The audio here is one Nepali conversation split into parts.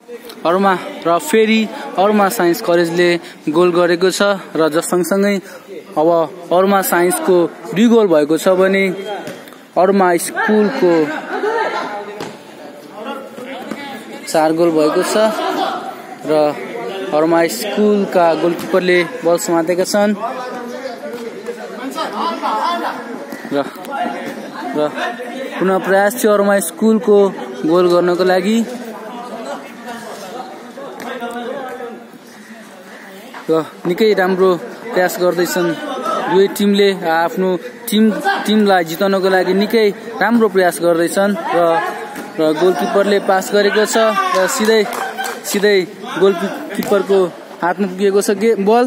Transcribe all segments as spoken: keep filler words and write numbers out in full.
अरोमा र फेरि अरोमा साइन्स कलेजले गोल गरेको छ र जस सँगसँगै अब अरोमा साइन्सको दुई गोल भएको छ भने अरोमा स्कुलको चार गोल भएको छ र अरोमा स्कुलका गोलकिपरले बल समातेका छन् र र पुनः प्रयास थियो अरोमा स्कुलको गोल गर्नको लागि र निकै राम्रो प्रयास गर्दैछन् दुवै टिमले आफ्नो टिम टिमलाई जिताउनको लागि निकै राम्रो प्रयास गर्दैछन् र र गोलकिपरले पास गरेको छ र सिधै सिधै गोलकिपरको हातमा पुगेको छ बल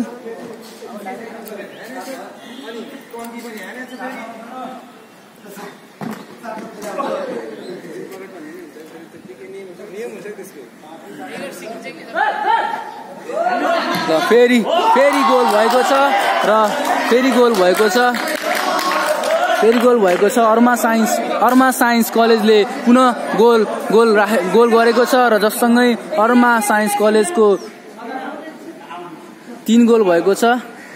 र फेरि फेरि गोल भएको छ र फेरि गोल भएको छ फेरि गोल भएको छ अरोमा साइन्स अरोमा साइन्स कलेजले पुनः गोल गोल राखे गोल गरेको छ र जससँगै अरोमा साइन्स कलेजको तीन गोल भएको छ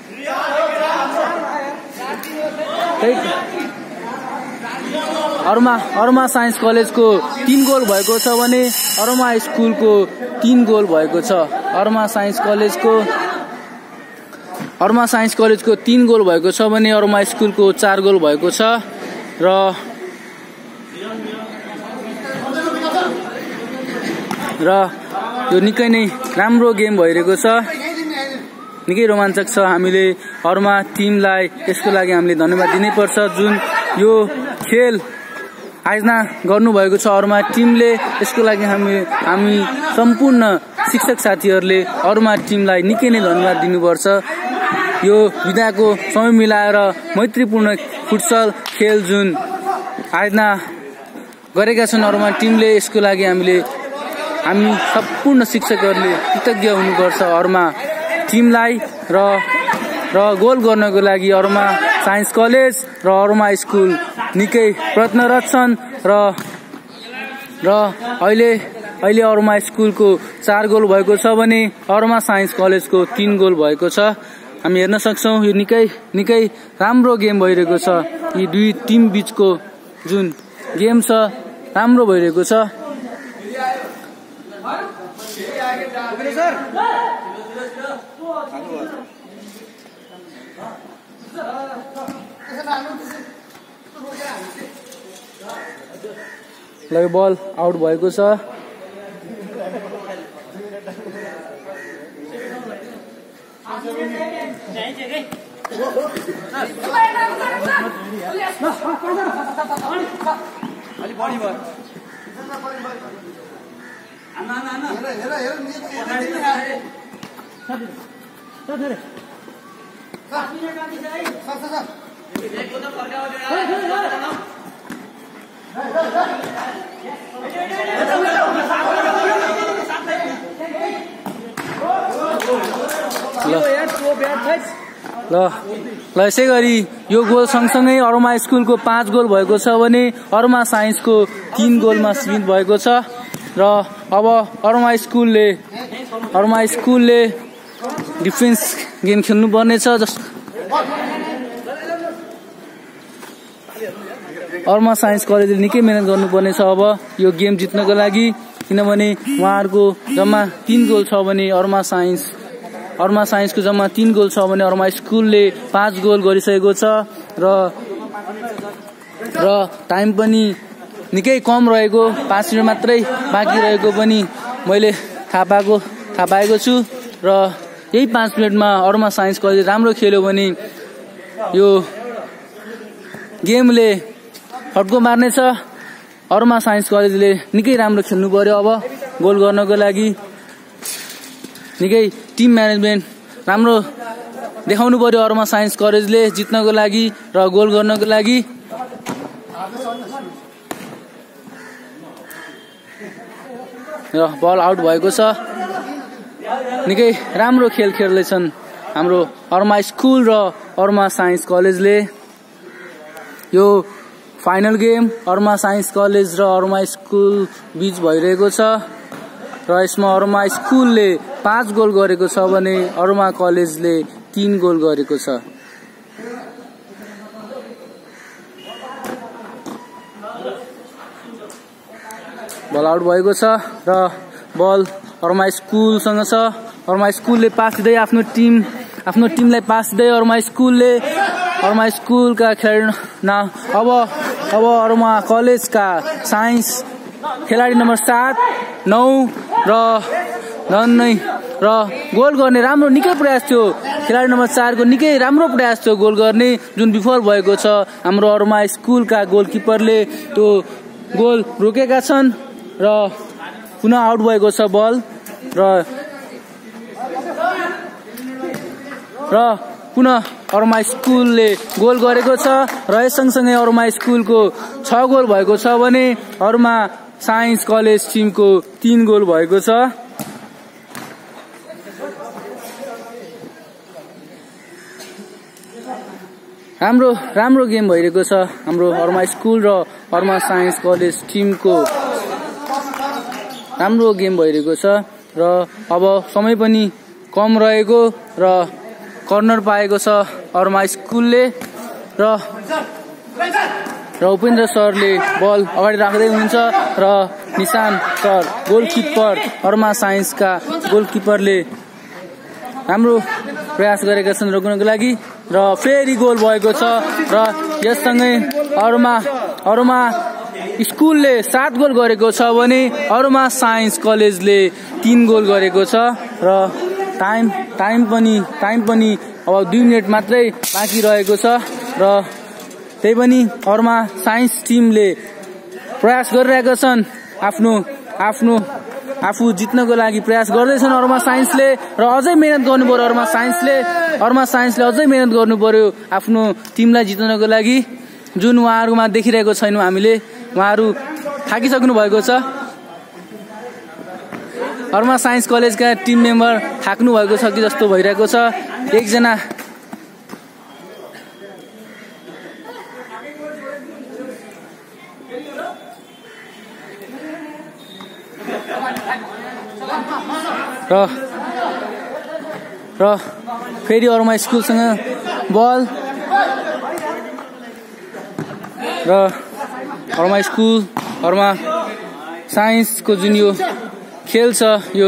अरोमा अरोमा साइन्स कलेजको तीन गोल भएको छ भने अरोमा स्कुलको तीन गोल भएको छ अरोमा साइन्स कलेजको अरोमा साइन्स कलेजको तीन गोल भएको छ भने अरोमा स्कुलको चार गोल भएको छ र र यो निकै नै राम्रो गेम भइरहेको छ निकै रोमाञ्चक छ हामीले अरोमा टिमलाई यसको लागि हामीले धन्यवाद दिनै पर्छ जुन यो खेल आयोजना गर्नुभएको छ अरोमा टिमले यसको लागि हामी हामी सम्पूर्ण शिक्षक साथीहरूले अरोमा टिमलाई निकै नै धन्यवाद दिनुपर्छ यो विदाको समय मिलाएर मैत्रीपूर्ण फुटसल खेल जुन आयोजना गरेका छन् अरोमा टिमले यसको लागि हामीले हामी सम्पूर्ण शिक्षकहरूले कृतज्ञ हुनुपर्छ अरोमा टिमलाई र र गोल गर्नको लागि अरोमा साइन्स कलेज र अरोमा स्कुल निकै प्रयत्नरत छन् र र अहिले अहिले अरोमा स्कुलको चार गोल भएको छ भने अरोमा साइन्स कलेजको तीन गोल भएको छ हामी हेर्न सक्छौं यो निकै निकै राम्रो गेम भइरहेको छ यी दुई टिम बीचको जुन गेम छ राम्रो भइरहेको छ ल यो बल आउट भएको छ ल ल यसै गरी यो गोल सँगसँगै अरोमा स्कुलको पाँच गोल भएको छ भने अरोमा साइन्सको तीन गोलमा सीमित भएको छ र अब अरोमा स्कुलले अरोमा स्कुलले डिफेन्स गेम खेल्नु पर्नेछ जस अरोमा साइन्स कलेजले निकै मेहनत गर्नुपर्नेछ अब यो गेम जित्नको लागि किनभने उहाँहरूको जम्मा तीन गोल छ भने अरोमा साइन्स अरोमा साइन्सको जम्मा तीन गोल छ भने अरोमा स्कुलले पाँच गोल गरिसकेको छ र र टाइम पनि निकै कम रहेको पाँच मिनट मात्रै बाँकी रहेको पनि मैले थाहा पाएको थाहा पाएको छु र यही पाँच मिनटमा अरोमा साइन्स कलेज राम्रो खेल्यो भने यो गेमले फड्को मार्नेछ अरोमा साइन्स कलेजले निकै राम्रो खेल्नु पर्यो अब गोल गर्नको लागि निकै टिम म्यानेजमेन्ट राम्रो देखाउनु पर्यो अरोमा साइन्स कलेजले जित्नको लागि र गोल गर्नको लागि र बल आउट भएको छ निकै राम्रो खेल खेल्दैछन् हाम्रो अरोमा स्कुल र अरोमा साइन्स कलेजले यो final game Aroma science college र अरोमा स्कुल बीच भइरहेको छ र यसमा अरोमा स्कुलले पाँच गोल गरेको छ भने अरोमा कलेजले तीन गोल गरेको छ। बल आउट भएको छ र बल अरोमा स्कुलसँग छ। अरोमा स्कुलले पास दिँदै आफ्नो टिम आफ्नो टिमलाई पास दिँदै अरोमा स्कुलले अरोमा स्कुलका खेलाडी न अब अब अरोमा कलेजका साइन्स खेलाडी नम्बर सात नौ र धन्नै र गोल गर्ने राम्रो निकै प्रयास थियो। खेलाडी नम्बर चार को निकै राम्रो प्रयास थियो गोल गर्ने, जुन विफल भएको छ। हाम्रो अरोमा स्कुलका गोलकिपरले त्यो गोल रोकेका छन् र पुनः आउट भएको छ बल र र पुनः अरोमा स्कुलले गोल गरेको छ र यस सँगसँगै अरोमा स्कुलको छ गोल भएको छ भने अरोमा साइन्स कलेज टिमको तीन गोल भएको छ। राम्रो राम्रो गेम भइरहेको छ हाम्रो अरोमा स्कुल र अरोमा साइन्स कलेज टिमको राम्रो गेम भइरहेको छ र अब समय पनि कम रहेको र कर्नर पाएको छ अरोमा स्कुलले र र उपेन्द्र सरले बल अगाडि राख्दै हुनुहुन्छ र निशान सर गोलकिपर अरोमा साइन्सका गोलकिपरले राम्रो प्रयास गरेका छन् रोक्नको लागि र फेरि गोल भएको छ र यससँगै अरोमा अरोमा स्कुलले सात गोल गरेको छ भने अरोमा साइन्स कलेजले तीन गोल गरेको छ र टाइम टाइम पनि टाइम पनि अब दुई मिनट मात्रै बाँकी रहेको छ र त्यही पनि अरोमा साइन्स टिमले प्रयास गरिरहेका छन् आफ्नो आफ्नो आफू जित्नको लागि प्रयास गर्दैछन् अरोमा साइन्सले र अझै मेहनत गर्नु पर्यो अरोमा साइन्सले अरोमा साइन्सले अझै मेहनत गर्नु पर्यो आफ्नो टिमलाई जित्नको लागि, जुन उहाँहरूमा देखिरहेको छैनौँ हामीले। उहाँहरू थाकिसक्नु भएको छ। अरोमा साइन्स कलेजका टिम मेम्बर थाक्नु भएको छ कि जस्तो भइरहेको छ। एकजना र र फेरि अरोमा स्कुलसँग बल र अरोमा स्कुल अरोमा साइन्सको जुन यो खेल छ यो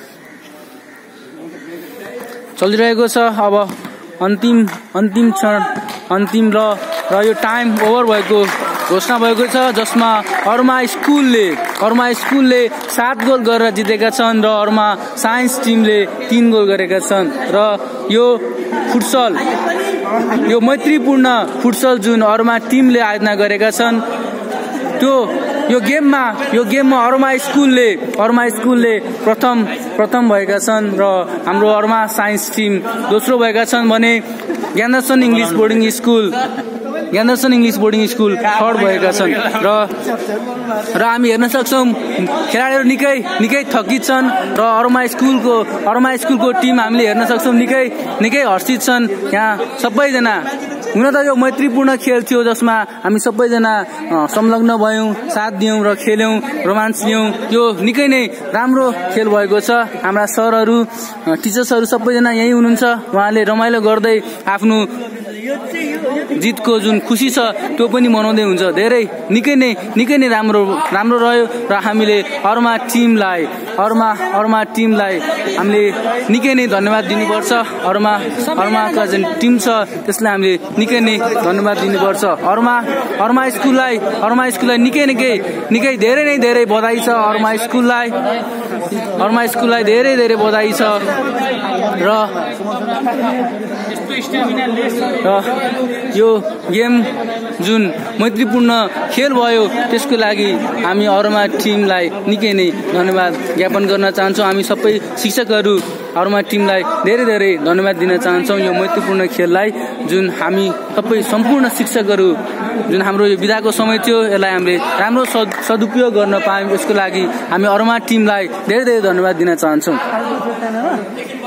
चलिरहेको छ। अब अन्तिम अन्तिम क्षण अन्तिम र र यो टाइम ओभर भएको घोषणा भएको छ, जसमा अरोमा स्कुलले अरोमा स्कुलले सात गोल गरेर जितेका छन् र अरोमा साइन्स टिमले तीन गोल गरेका छन् र यो फुटसल यो मैत्रीपूर्ण फुटसल जुन अरोमा टिमले आयोजना गरेका छन् त्यो यो गेममा यो गेममा अरोमा स्कुलले अरोमा स्कुलले प्रथम प्रथम भएका छन् र हाम्रो अरोमा साइन्स टिम दोस्रो भएका छन् भने Gyandarshan English boarding school Gyandarshan English boarding school third भएका छन् र र हामी हेर्न सक्छौँ खेलाडीहरू निकै निकै थकित छन् र अरोमा स्कुलको अरोमा स्कुलको टिम हामीले हेर्न सक्छौँ निकै निकै हर्षित छन्। यहाँ सबैजना हुन त यो मैत्रीपूर्ण खेल थियो जसमा हामी सबैजना संलग्न भयौँ, साथ दियौँ र खेल्यौँ, रोमान्च लियौँ। यो निकै नै राम्रो खेल भएको छ। हाम्रा सरहरू टिचर्सहरू सबैजना यही हुनुहुन्छ। उहाँले रमाइलो गर्दै आफ्नो जितको जुन खुसी छ त्यो पनि मनाउँदै हुन्छ। धेरै निकै नै निकै नै राम्रो राम्रो रह्यो र हामीले अरोमा टिमलाई अरोमा अरोमा टिमलाई हामीले निकै नै धन्यवाद दिनुपर्छ। अरोमा अरोमाका जुन टिम छ त्यसलाई हामीले निकै नै धन्यवाद दिनुपर्छ। अरोमा अरोमा स्कुललाई अरोमा स्कुललाई निकै निकै निकै धेरै नै धेरै बधाई छ। अरोमा स्कुललाई अरोमा स्कुललाई धेरै धेरै बधाई छ र र यो गेम जुन मैत्रीपूर्ण खेल भयो त्यसको लागि हामी अरोमा टिमलाई निकै नै धन्यवाद ज्ञापन गर्न चाहन्छौँ। हामी सबै शिक्षकहरू अरोमा टिमलाई धेरै धेरै धन्यवाद दिन चाहन्छौँ यो मैत्रीपूर्ण खेललाई, जुन हामी सबै सम्पूर्ण शिक्षकहरू जुन हाम्रो यो बिदाको समय थियो यसलाई हामीले राम्रो सदुपयोग गर्न पायौँ। यसको लागि हामी अरोमा टिमलाई धेरै धेरै धन्यवाद दिन चाहन्छौँ।